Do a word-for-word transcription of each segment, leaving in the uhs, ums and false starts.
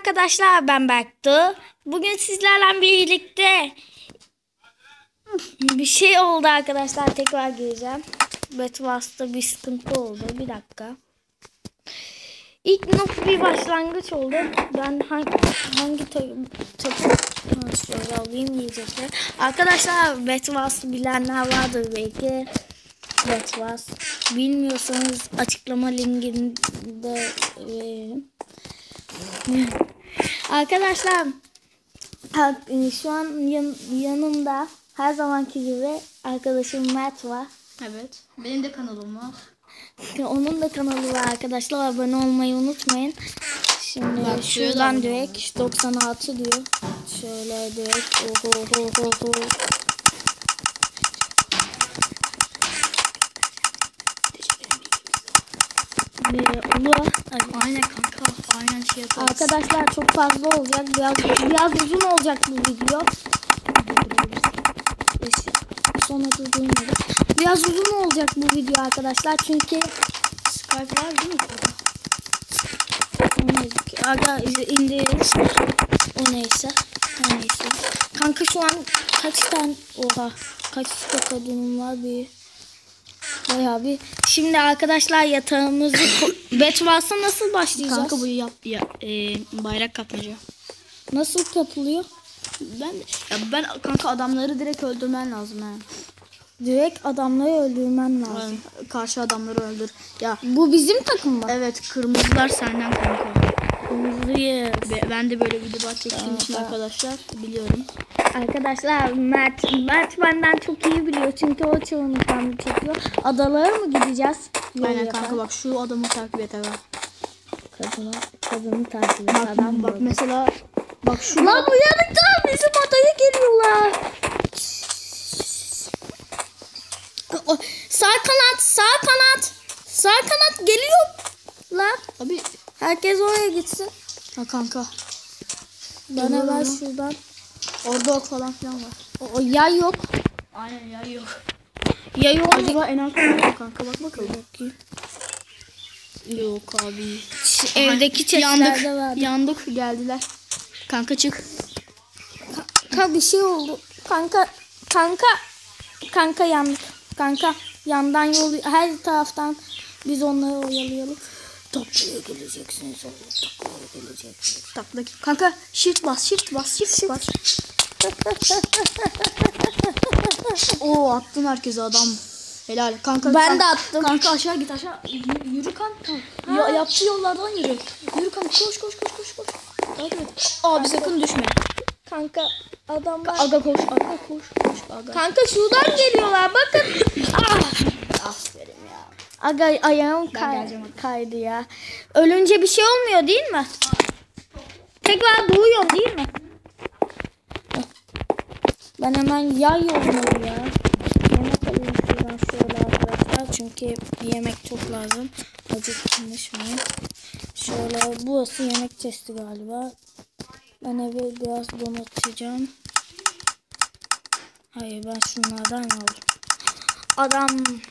arkadaşlar, ben Berktu. Bugün sizlerle birlikte bir şey oldu arkadaşlar, tekrar gireceğim. Bedwars'ta bir sıkıntı oldu. Bir dakika. İlk nokta bir başlangıç oldu. Ben hangi hangi takım şöyle alayım diyecekler. Arkadaşlar, Bedwars'ı bilenler vardır belki. Bedwars bilmiyorsanız açıklama linkinde veririm. Arkadaşlar, şu an yan, yanımda her zamanki gibi arkadaşım Mert var. Evet. Benim de kanalım var. Onun da kanalı var arkadaşlar. Abone olmayı unutmayın. Şimdi bak, şuradan direkt doksan altı diyor. Şöyle direkt oho oho oho. Olur. Aynen kanka. Aynen şey yaparız. Arkadaşlar, çok fazla olacak. Biraz biraz uzun olacak bu video. Sonra durduğumda. Biraz uzun olacak bu video arkadaşlar. Çünkü Skype var değil mi? Aga indiririz. O neyse. O neyse. Kanka şu an kaç tane oha kaç kadınım var bir bayağı bir. Şimdi arkadaşlar, yatağımızı Bedwars'a nasıl başlayacağız? Kanka bu yap ya e, bayrak kapmaca. Nasıl kapılıyor? Ben ya ben kanka adamları direkt öldürmen lazım ha. Direkt adamları öldürmen lazım. Yani, karşı adamları öldür. Ya bu bizim takım mı? Evet, kırmızılar senden kanka. Kırmızıyı. Ben de böyle video çektiğim için arkadaşlar biliyorum. Arkadaşlar, Mert Mert benden çok iyi biliyor çünkü o çoğunu kendi çekiyor. Adalara mı gideceğiz? Aynen kanka, bak şu adamı takip et aga. Kadını, kadını takip et. Bak, adam bak mesela bak şu. Lan bu yanıklar bizim adaya geliyorlar. Sağ kanat, sağ kanat, sağ kanat geliyor. Lan Abi herkes oraya gitsin. ha kanka. Bana ver şuradan. Orada ok falan filan var. O, o yay yok. Aynen, yay yok. Yay yok. Acaba en alt kanka, kanka bak bakalım. Bakayım. Yok abi. Şu evdeki chestlerde vardı. Yandık, geldiler. Kanka çık. Kanka bir şey oldu. Kanka kanka kanka yandık. Kanka yandan yol, her taraftan biz onları oyalayalım. Taklaya geleceksiniz oğlum. Taklaya geleceksiniz. Takla. Kanka shift bas, shift bas, shift, shift. bas. Oo, attın herkese adam. Helal. Kanka ben kanka, de attım. Kanka aşağı git, aşağı. Yürü, yürü kanka. Ya, yaptığı yollardan yürü. Yürü kanka, koş koş koş koş koş. Takip et. Abi sakın düşme. Kanka adamlar. Aga koş, aga koş, koş aga. Kanka şuradan geliyorlar, bakın. Ah. Aferin ya. Aga ayağım kay kaydı ya. Ölünce bir şey olmuyor değil mi? Tekrar doğuyorum değil mi? Ben hemen yay yolluyorum ya. Yemek alayım şuradan şöyle arkadaşlar. Çünkü yemek çok lazım. Acıkmış mı? Şöyle, burası yemek chesti galiba. Ben evi biraz donatacağım. Hayır, ben şunlardan aldım. Adam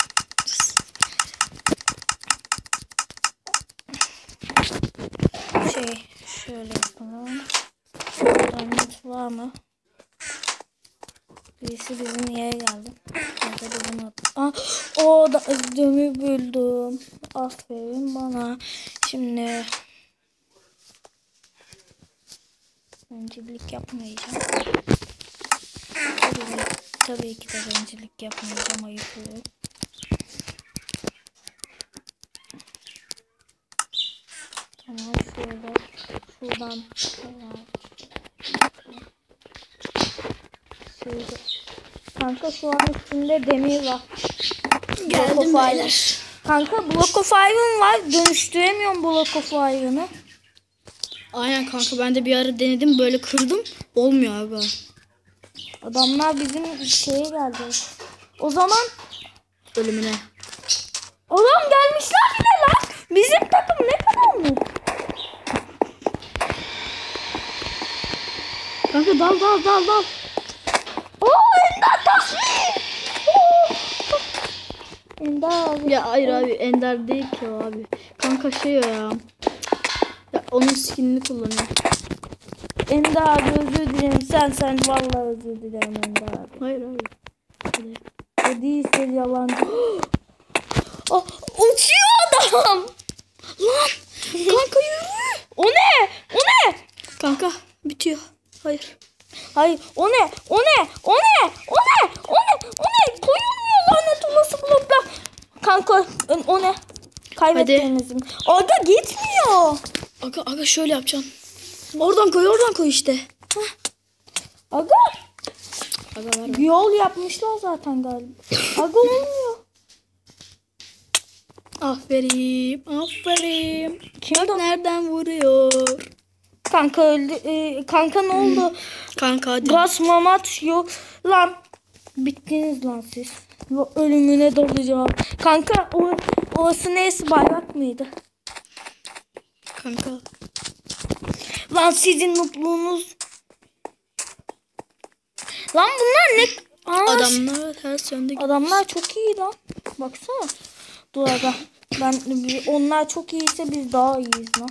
şey şöyle yapalım. Buradan var mı? Birisi bizim yere geldi. Ah, o da ödümü buldum. Aferin bana. Şimdi bencillik yapmayacağım. Tabii, tabii ki de bencillik yapmayacağım. Ayıp olur. Tamam, şöyle şuradan şöyle. Kanka şu an üstünde demir var. Geldim beyler. Kanka Block of Iron var. Dönüştüremiyorum Block of Iron'ı. Aynen kanka, ben de bir ara denedim, böyle kırdım. Olmuyor abi. Adamlar bizim şeye geldi. O zaman Ölümüne. adam gelmişler bile lan. Bizim takım ne kadar mı? Kanka dal dal dal dal. Oo, Ender tasvir. Ender abi. Ya hayır abi, Ender değil ki o abi. Kanka şey ya. Ya Onun skinini kullanıyor. Ender abi özür dilerim. Sen sen vallahi özür dilerim Ender abi. Hayır hayır. Hadi. O değilse yalancı. Oh, uçuyor adam. Lan kanka yürü. O ne? O ne? Kanka bitiyor. Hayır. Hayır o ne? O ne? O ne? O ne? O ne? O ne? Koyulmuyor lanet olası bloklar. Kanka o ne? Kaybettiğimizin. Aga gitmiyor. Aga aga şöyle yapacaksın. Oradan koy oradan koy işte. Hah. Aga. Aga var. Bir yol yapmışlar zaten galiba. Aga olmuyor. Aferin. Aferin. Kim Bak de- nereden vuruyor. Kanka öldü. E, kanka ne oldu? Kanka hadi. Gaz mamat yok. Lan. Bittiniz lan siz. Lo- Ölümüne dolacağım. Kanka o, orası neyse bayrak mıydı? Kanka. Lan sizin mutluluğunuz. Lan bunlar ne? Aa, Adamlar ters yönde. Adamlar çok iyi lan. Baksana. Dur aga. Ben onlar çok iyiyse biz daha iyiyiz lan.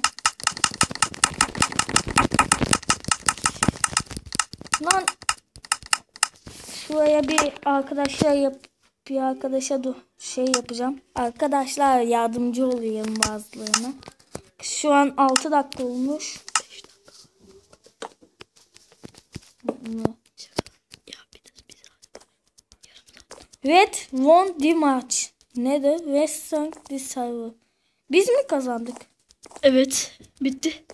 Lan şuraya bir arkadaşlar yap bir arkadaşa dur şey yapacağım. Arkadaşlar yardımcı olayım bazılarına. Şu an altı dakika olmuş. Red won the match. Nedir? West sank the server. Biz mi kazandık? Evet. Bitti.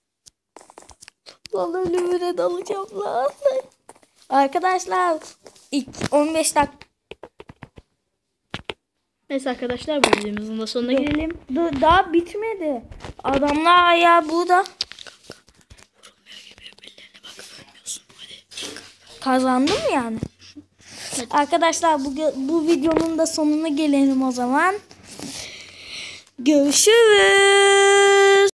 Lan ölümüne dalacağım lan. Arkadaşlar ilk on beş dakika. Neyse arkadaşlar bu videomuzun da sonuna gelelim. Dur, daha bitmedi. Adamlar ayağı burada. Kazandım yani. Arkadaşlar bu, bu videonun da sonuna gelelim o zaman. Görüşürüz.